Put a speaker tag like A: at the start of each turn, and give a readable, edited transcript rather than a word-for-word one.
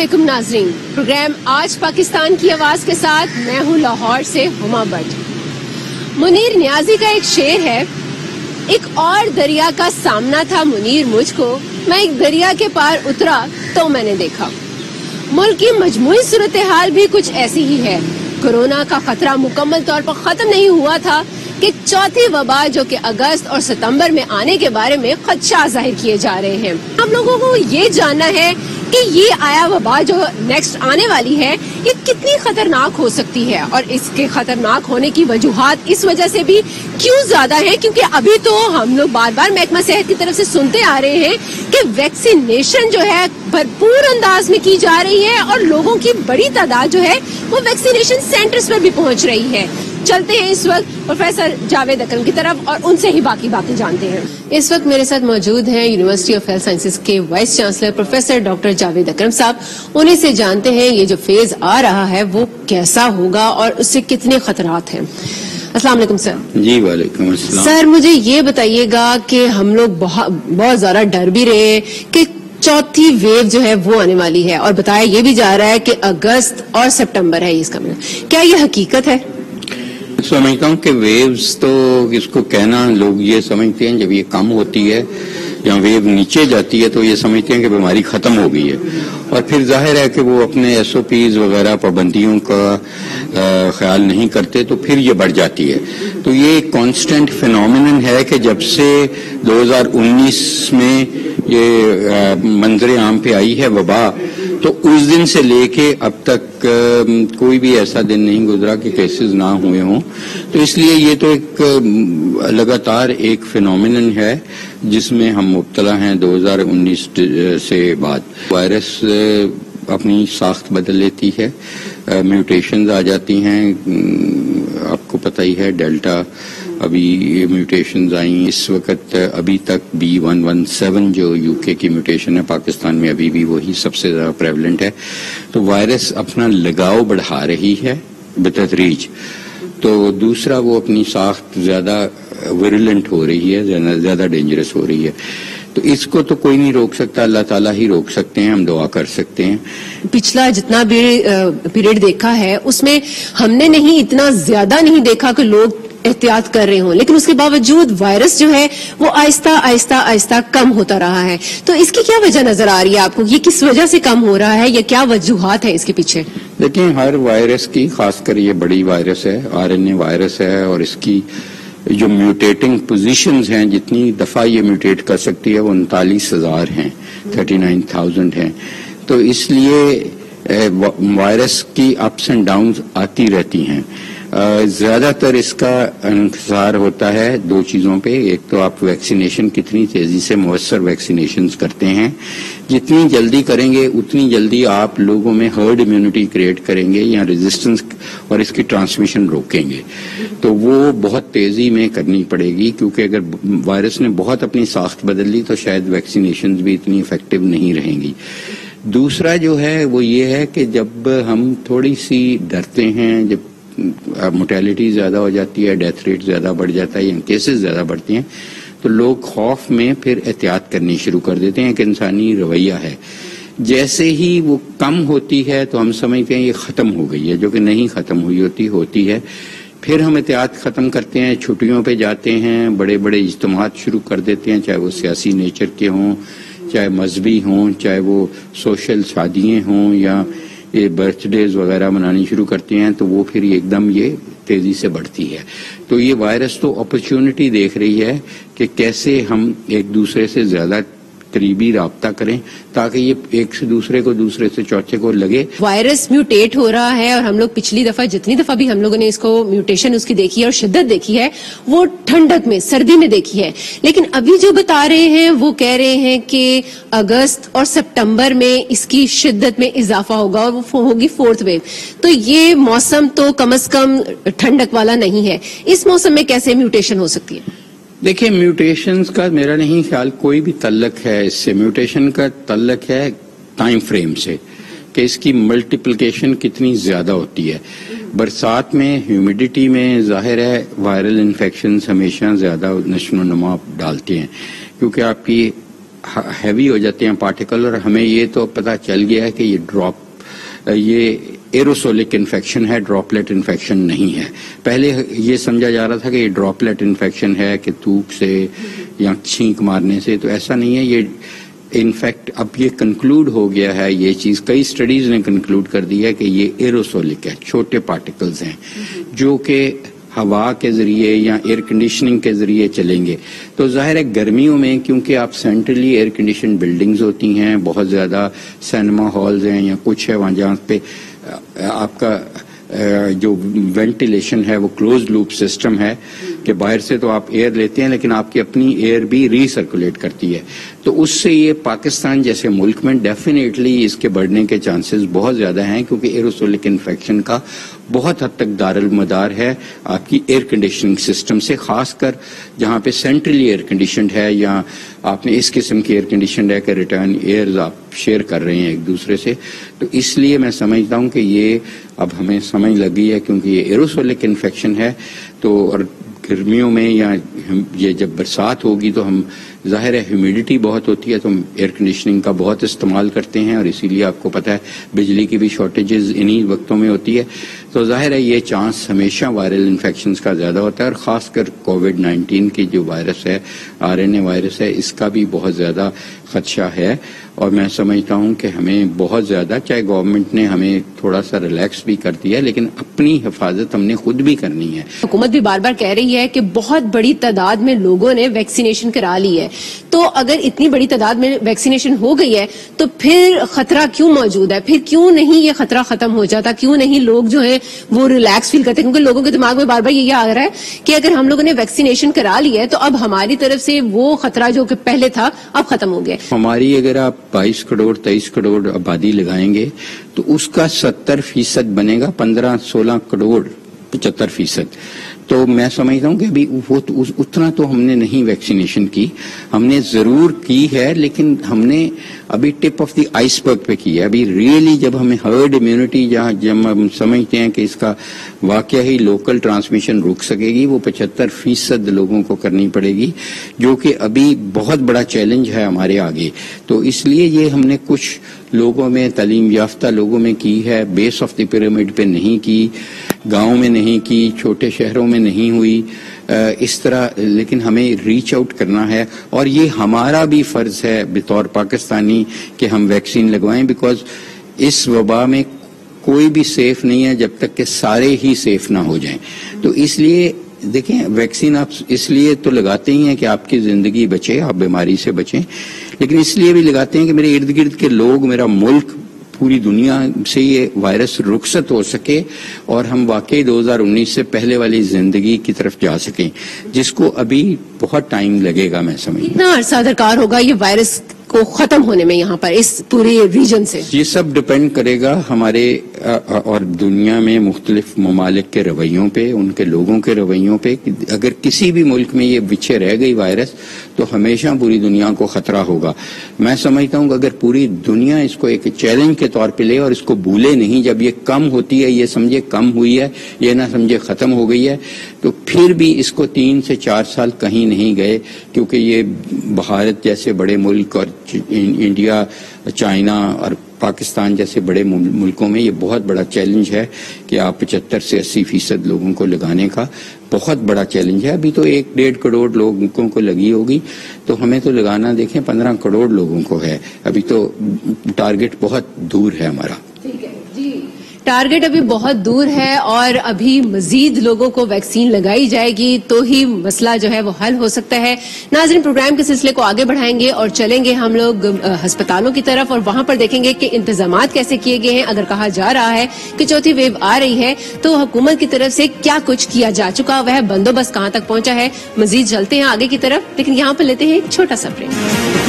A: علیکم ناظرین، پروگرام آج پاکستان کی آواز کے ساتھ میں ہوں لاہور سے ہما بٹ۔ منیر نیازی کا ایک شعر ہے، ایک اور دریا کا سامنا تھا منیر مجھ کو، میں ایک دریا کے پار اترا تو میں نے دیکھا۔ ملک کی مجموعی صورتحال بھی کچھ ایسی ہی ہے۔ کورونا کا خطرہ مکمل طور پر ختم نہیں ہوا تھا کہ چوتھی وبا جو کہ اگست اور ستمبر میں آنے کے بارے میں خدشات ظاہر کیے جا رہے ہیں۔ ہم لوگوں کو یہ جاننا ہے کہ یہ آیا وبا جو نیکسٹ آنے والی ہے یہ کتنی خطرناک ہو سکتی ہے، اور اس کے خطرناک ہونے کی وجوہات اس وجہ سے بھی کیوں زیادہ ہیں، کیونکہ ابھی تو ہم لوگ بار بار محکمہ صحت کی طرف سے سنتے آ رہے ہیں کہ ویکسینیشن جو ہے بھرپور انداز میں کی جا رہی ہے اور لوگوں کی بڑی تعداد جو ہے وہ ویکسینیشن سینٹرز پر بھی پہنچ رہی ہے۔ چلتے ہیں اس وقت پروفیسر جاوید اکرم کی طرف اور ان سے ہی باقی باتیں جانتے ہیں۔ اس وقت میرے ساتھ موجود ہیں یونیورسٹی آف ہیلتھ سائنسز کے vice chancellor professor doctor Javed Akram صاحب، انہیں سے جانتے ہیں یہ جو فیز آ رہا ہے وہ کیسا ہوگا اور اس سے کتنے خطرات ہیں۔ السلام علیکم سر۔
B: جی وعلیکم السلام۔
A: سر مجھے یہ بتائیے گا کہ ہم لوگ بہت زیادہ ڈر بھی رہے ہیں کہ چوتھی ویو جو ہے وہ آنے والی ہے، اور بتایا یہ بھی جا رہا ہے کہ اگست اور سپٹمبر ہے اس کا مطلب، کیا یہ حقیقت ہے؟
B: سمجھتا ہوں کہ ویوز تو اس کو کہنا لوگ یہ سمجھتے ہیں جب یہ کم ہوتی ہے یا ویو نیچے جاتی ہے تو یہ سمجھتے ہیں کہ بیماری ختم ہو گئی ہے، اور پھر ظاہر ہے کہ وہ اپنے ایس او پیز وغیرہ پابندیوں کا خیال نہیں کرتے تو پھر یہ بڑھ جاتی ہے۔ تو یہ ایک کانسٹنٹ فینومینن ہے کہ جب سے 2019 میں یہ منظر عام پہ آئی ہے وبا، تو اس دن سے لے کے اب تک کوئی بھی ایسا دن نہیں گزرا کہ کیسز نہ ہوئے ہوں۔ تو اس لیے یہ تو ایک لگاتار ایک فینومینن ہے جس میں ہم مبتلا ہیں 2019 سے بعد۔ وائرس اپنی ساخت بدل لیتی ہے، میوٹیشنز آ جاتی ہیں، آپ کو پتہ ہی ہے ڈیلٹا ابھی میوٹیشنز آئیں اس وقت، ابھی تک B117 جو یو کے کی میوٹیشن ہے پاکستان میں ابھی بھی وہی سب سے زیادہ پریولنٹ ہے۔ تو وائرس اپنا لگاؤ بڑھا رہی ہے بتدریج۔ تو دوسرا وہ اپنی ساخت زیادہ ویرولنٹ ہو رہی ہے، زیادہ ڈینجرس ہو رہی ہے۔ تو اس کو تو کوئی نہیں روک سکتا، اللہ تعالیٰ ہی روک سکتے ہیں، ہم دعا کر سکتے ہیں۔
A: پچھلا جتنا بھی پیریڈ دیکھا ہے اس میں ہم نے نہیں اتنا زیادہ نہیں دیکھا کہ لوگ احتیاط کر رہے ہوں، لیکن اس کے باوجود وائرس جو ہے وہ آہستہ آہستہ آہستہ کم ہوتا رہا ہے۔ تو اس کی کیا وجہ نظر آ رہی ہے آپ کو؟ یہ کس وجہ سے کم ہو رہا ہے یا کیا وجوہات ہیں اس کے پیچھے؟
B: دیکھیں، ہر وائرس کی، خاص کر یہ بڑی وائرس ہے، RNA وائرس ہے، اور اس کی جو میوٹیٹنگ پوزیشنز ہیں، جتنی دفعہ یہ میوٹیٹ کر سکتی ہے وہ 39,000 ہیں، 39,000 ہیں۔ تو اس لیے وائرس کی اپس اینڈ ڈاؤنز آتی رہتی ہیں۔ زیادہ تر اس کا انحصار ہوتا ہے دو چیزوں پہ، ایک تو آپ ویکسینیشن کتنی تیزی سے مؤثر ویکسینیشنز کرتے ہیں، جتنی جلدی کریں گے اتنی جلدی آپ لوگوں میں ہرڈ امیونٹی کریٹ کریں گے یا ریزسٹنس اور اس کی ٹرانسمیشن روکیں گے۔ تو وہ بہت تیزی میں کرنی پڑے گی، کیونکہ اگر وائرس نے بہت اپنی ساخت بدل لی تو شاید ویکسینیشنز بھی اتنی افیکٹو نہیں رہیں گی۔ دوسرا جو ہے وہ یہ ہے کہ جب ہم تھوڑی سی ڈرتے ہیں، جب موٹیلٹی زیادہ ہو جاتی ہے، ڈیتھ ریٹ زیادہ بڑھ جاتا ہے یا کیسز زیادہ بڑھتی ہیں، تو لوگ خوف میں پھر احتیاط کرنی شروع کر دیتے ہیں۔ ایک انسانی رویہ ہے، جیسے ہی وہ کم ہوتی ہے تو ہم سمجھتے ہیں یہ ختم ہو گئی ہے، جو کہ نہیں ختم ہوتی ہے۔ پھر ہم احتیاط ختم کرتے ہیں، چھٹیوں پہ جاتے ہیں، بڑے بڑے اجتماعات شروع کر دیتے ہیں، چاہے وہ سیاسی نیچر کے ہوں، چاہے مذہبی ہوں، چاہے وہ سوشل شادیاں ہوں، یا یہ برتھ ڈیز وغیرہ منانی شروع کرتے ہیں، تو وہ پھر ایک دم یہ تیزی سے بڑھتی ہے۔ تو یہ وائرس تو اپرچونٹی دیکھ رہی ہے کہ کیسے ہم ایک دوسرے سے زیادہ قریبی رابطہ کریں تاکہ یہ ایک سے دوسرے کو، دوسرے سے چوتھے کو لگے۔
A: وائرس میوٹیٹ ہو رہا ہے، اور ہم لوگ پچھلی دفعہ جتنی دفعہ بھی ہم لوگوں نے اس کو میوٹیشن اس کی دیکھی ہے اور شدت دیکھی ہے وہ ٹھنڈک میں، سردی میں دیکھی ہے، لیکن ابھی جو بتا رہے ہیں وہ کہہ رہے ہیں کہ اگست اور سپٹمبر میں اس کی شدت میں اضافہ ہوگا اور وہ ہوگی 4th ویو۔ تو یہ موسم تو کم از کم ٹھنڈک والا نہیں ہے، اس موسم میں کیسے میوٹیشن ہو سکتی ہے؟
B: دیکھیں، میوٹیشنز کا میرا نہیں خیال کوئی بھی تعلق ہے اس سے۔ میوٹیشن کا تعلق ہے ٹائم فریم سے، کہ اس کی ملٹیپلیکیشن کتنی زیادہ ہوتی ہے۔ برسات میں، ہیومیڈیٹی میں ظاہر ہے وائرل انفیکشنز ہمیشہ زیادہ نشو و نما ڈالتے ہیں، کیونکہ آپ کی हैवी हो जाते हैं पार्टिकल, और हमें ये तो पता चल गया है कि ये एरोसोलिक इन्फेक्शन है, ड्रॉपलेट इन्फेक्शन नहीं है। पहले ये समझा जा रहा था कि ये ड्रॉपलेट इन्फेक्शन है कि थूक से या छींक मारने से, तो ऐसा नहीं है। ये इनफैक्ट अब ये कंक्लूड हो गया है, ये चीज कई स्टडीज ने कंक्लूड कर दी है कि ये एरोसोलिक है, छोटे पार्टिकल्स हैं जो कि हवा के जरिए या एयर कंडीशनिंग के जरिए चलेंगे। तो जाहिर है गर्मियों में क्योंकि आप सेंट्रली एयर कंडीशन बिल्डिंग्स होती हैं, बहुत ज्यादा सिनेमा हॉल्स हैं या कुछ है वहां जहाँ पे आपका जो वेंटिलेशन है वो क्लोज लूप सिस्टम है कि बाहर से तो आप एयर लेते हैं लेकिन आपकी अपनी एयर भी रीसर्कुलेट करती है, तो उससे ये पाकिस्तान जैसे मुल्क में डेफिनेटली इसके बढ़ने के चांसेस बहुत ज्यादा हैं, क्योंकि एरोसोलिक इन्फेक्शन का बहुत हद तक दारुल मदार है आपकी एयर कंडीशनिंग सिस्टम से, खासकर जहां पे सेंट्रली एयर कंडीशनड है या आपने इस किस्म की एयर कंडीशनड है कि रिटर्न एयर आप शेयर कर रहे हैं एक दूसरे से। तो इसलिए मैं समझता हूं कि ये अब हमें समझ लगी है, क्योंकि ये एरोसोलिक इन्फेक्शन है। तो और गर्मियों में या ये जब बरसात होगी तो हम जाहिर है ह्यूमिडिटी बहुत होती है, तो हम एयर कंडीशनिंग का बहुत इस्तेमाल करते हैं, और इसीलिए आपको पता है बिजली की भी शॉर्टेजेस इन्हीं वक्तों में होती है। तो जाहिर है ये चांस हमेशा वायरल इन्फेक्शंस का ज्यादा होता है, और खासकर कोविड-19 की जो वायरस है, आरएनए वायरस है, इसका भी बहुत ज्यादा खदशा है। और मैं समझता हूं कि हमें बहुत ज्यादा, चाहे गवर्नमेंट ने हमें थोड़ा सा रिलैक्स भी कर दिया, लेकिन अपनी हिफाजत हमने खुद भी करनी है।
A: हुकूमत भी बार बार कह रही है कि बहुत बड़ी तादाद में लोगों ने वैक्सीनेशन करा ली है, तो अगर इतनी बड़ी तादाद में वैक्सीनेशन हो गई है तो फिर खतरा क्यों मौजूद है? फिर क्यों नहीं ये खतरा खत्म हो जाता? क्यों नहीं लोग जो है वो रिलैक्स फील करते? क्योंकि लोगों के दिमाग में बार बार ये आ रहा है कि अगर हम लोगों ने वैक्सीनेशन करा ली है तो अब हमारी तरफ से वो खतरा जो कि पहले था अब खत्म हो गया।
B: हमारी अगर आप 22 करोड़ 23 करोड़ आबादी लगाएंगे तो उसका 70% बनेगा 15-16 करोड़ 75%। तो मैं समझता हूं कि अभी वो उतना तो हमने नहीं वैक्सीनेशन की, हमने जरूर की है, लेकिन हमने अभी टिप ऑफ द आइसबर्ग पे की है। अभी रियली जब हमें हर्ड इम्यूनिटी जब हम समझते हैं कि इसका वाकया ही लोकल ट्रांसमिशन रुक सकेगी, वो 75% लोगों को करनी पड़ेगी, जो कि अभी बहुत बड़ा चैलेंज है हमारे आगे। तो इसलिए ये हमने कुछ लोगों में, तालीम याफ्ता लोगों में की है, बेस ऑफ द पिरामिड पे नहीं की, गांव में नहीं की, छोटे शहरों में नहीं हुई, इस तरह। लेकिन हमें रीच आउट करना है, और ये हमारा भी फर्ज है बतौर पाकिस्तानी कि हम वैक्सीन लगवाएं, बिकॉज इस वबा में कोई भी सेफ नहीं है जब तक कि सारे ही सेफ ना हो जाएं। तो इसलिए देखें, वैक्सीन आप इसलिए तो लगाते ही हैं कि आपकी जिंदगी बचे, आप बीमारी से बचें, लेकिन इसलिए भी लगाते हैं कि मेरे इर्द गिर्द के लोग, मेरा मुल्क, पूरी दुनिया से ये वायरस रुखसत हो सके और हम वाकई 2019 से पहले वाली जिंदगी की तरफ जा सकें, जिसको अभी बहुत टाइम लगेगा। मैं समझता हूं
A: कितना अरसा दरकार होगा ये वायरस को खत्म होने में यहाँ पर इस पूरे रीजन से?
B: ये सब डिपेंड करेगा हमारे और दुनिया में मुख्तलिफ ममालिक के रवैयों पे, उनके लोगों के रवैयों पे। अगर किसी भी मुल्क में ये पीछे रह गई वायरस तो हमेशा पूरी दुनिया को खतरा होगा। मैं समझता हूँ कि अगर पूरी दुनिया इसको एक चैलेंज के तौर पे ले और इसको भूले नहीं, जब ये कम होती है ये समझे कम हुई है, ये ना समझे खत्म हो गई है, तो फिर भी इसको 3 से 4 साल कहीं नहीं गए, क्योंकि ये भारत जैसे बड़े मुल्क और इंडिया, चाइना और पाकिस्तान जैसे बड़े मुल्कों में ये बहुत बड़ा चैलेंज है कि आप 75 से 80% लोगों को लगाने का बहुत बड़ा चैलेंज है। अभी तो 1-1.5 करोड़ लोगों को लगी होगी, तो हमें तो लगाना देखें 15 करोड़ लोगों को है। अभी तो टारगेट बहुत दूर है हमारा।
A: ठीक है जी, टारगेट अभी बहुत दूर है और अभी मजीद लोगों को वैक्सीन लगाई जाएगी तो ही मसला जो है वो हल हो सकता है। नाज़रीन, प्रोग्राम के सिलसिले को आगे बढ़ाएंगे और चलेंगे हम लोग अस्पतालों की तरफ और वहां पर देखेंगे कि इंतजामात कैसे किए गए हैं। अगर कहा जा रहा है कि चौथी वेव आ रही है तो हुकूमत की तरफ से क्या कुछ किया जा चुका, वह बंदोबस्त कहां तक पहुंचा है। मजीद चलते हैं आगे की तरफ, लेकिन यहाँ पर लेते हैं एक छोटा सा ब्रेक।